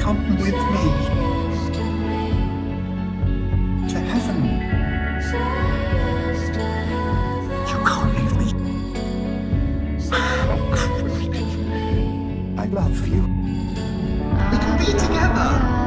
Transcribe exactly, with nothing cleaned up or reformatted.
come with me to heaven. You can't leave me. I love you. We can be together.